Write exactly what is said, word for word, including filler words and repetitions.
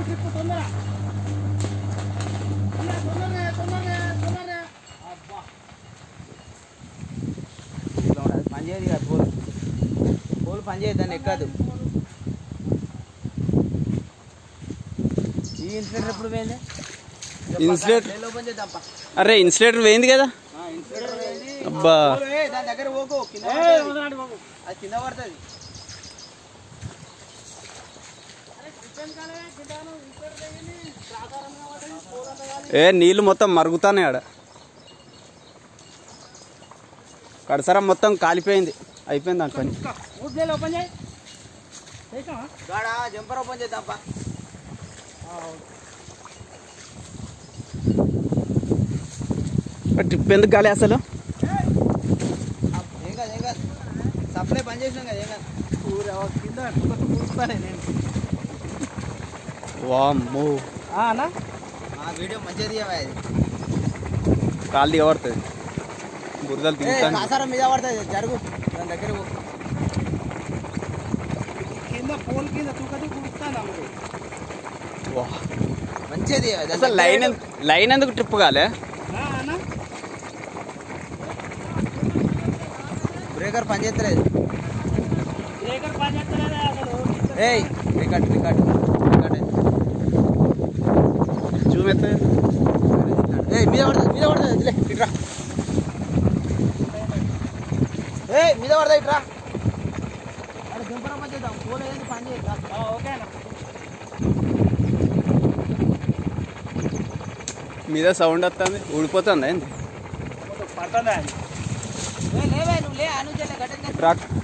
పనిచేయదు కదా pole pole పనిచేయదు దాన్ని ఎక్కదు. ఈ ఇన్సులేటర్ ఎప్పుడు పోయింది? ఇన్సులేటర్ అరే ఇన్సులేటర్ పోయింది కదా. అబ్బా దాని దగ్గర పోకు, అది కింద పడుతుంది. ఏ నీళ్ళు మొత్తం మరుగుతానే ఆడ. కడసరా మొత్తం కాలిపోయింది, అయిపోయింది దాని పని. జంపర్ ఓపెన్ చేద్దాం. ట్రిప్ ఎందుకు కాలే అసలు? ఏం కాదు ఏం కాదు, సప్లై పని చేసినాం కదా. ఏం కాదు కింద కూర్చుతానే నేను. వామ్మో అన్నా వీడియో మంచిగా తీయవా? అది కాలు దిగబడుతుంది, బురదలు దిగుతాను. కాసారం మీద పడుతుంది, జరుగు దాని దగ్గర కింద పోల్ కింద తూకది కూర్చుతాను. మంచిది అసలు లైన్ లైన్ ఎందుకు ట్రిప్ కాలే? బ్రేకర్ పని చేస్తలేదు. బ్రేకర్ పని చేస్తలేదు అసలు. ఏయ్ రికార్డ్ రికార్డ్ రికార్డ్ చూపెత్త. ఏయ్ మీద పడుతుంది మీద పడుతుంది ఇట్రా. ఏయ్ మీద పడదా ఇట్రా. అరే జంపర్ పని చేద్దాం, పోలే పని చేద్దాం. ఓకే మీద సౌండ్ వస్తుంది, ఊడిపోతుంది ఏంది? పడుతుందా? లేవే నువ్వు లే అను ట్రాక్